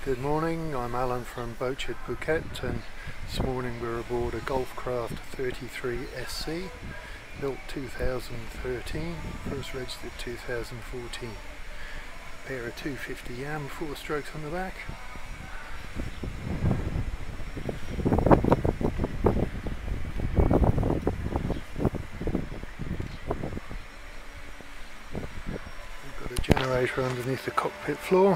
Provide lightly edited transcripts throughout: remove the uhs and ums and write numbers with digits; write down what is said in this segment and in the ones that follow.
Good morning, I'm Alan from Boatshed, Phuket, and this morning we're aboard a Silvercraft 33 SC, built 2013, first registered 2014. Pair of 250 YAM 4-strokes on the back. We've got a generator underneath the cockpit floor.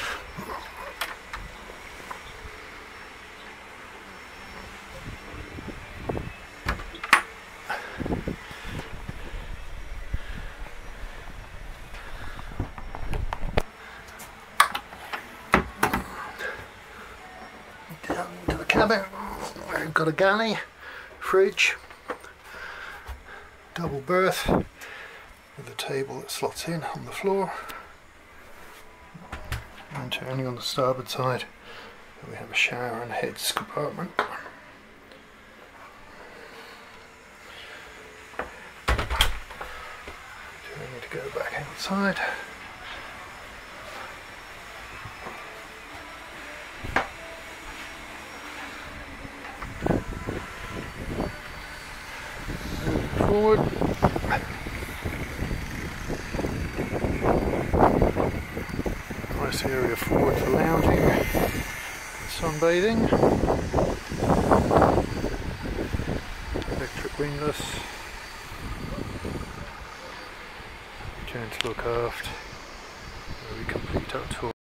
Down into the cabin, we've got a galley, fridge, double berth with a table that slots in on the floor, and turning on the starboard side we have a shower and heads compartment. Turning to go back outside. Forward. Nice area forward for lounging and sunbathing. Electric wingless. Turn to look aft where we complete our tour.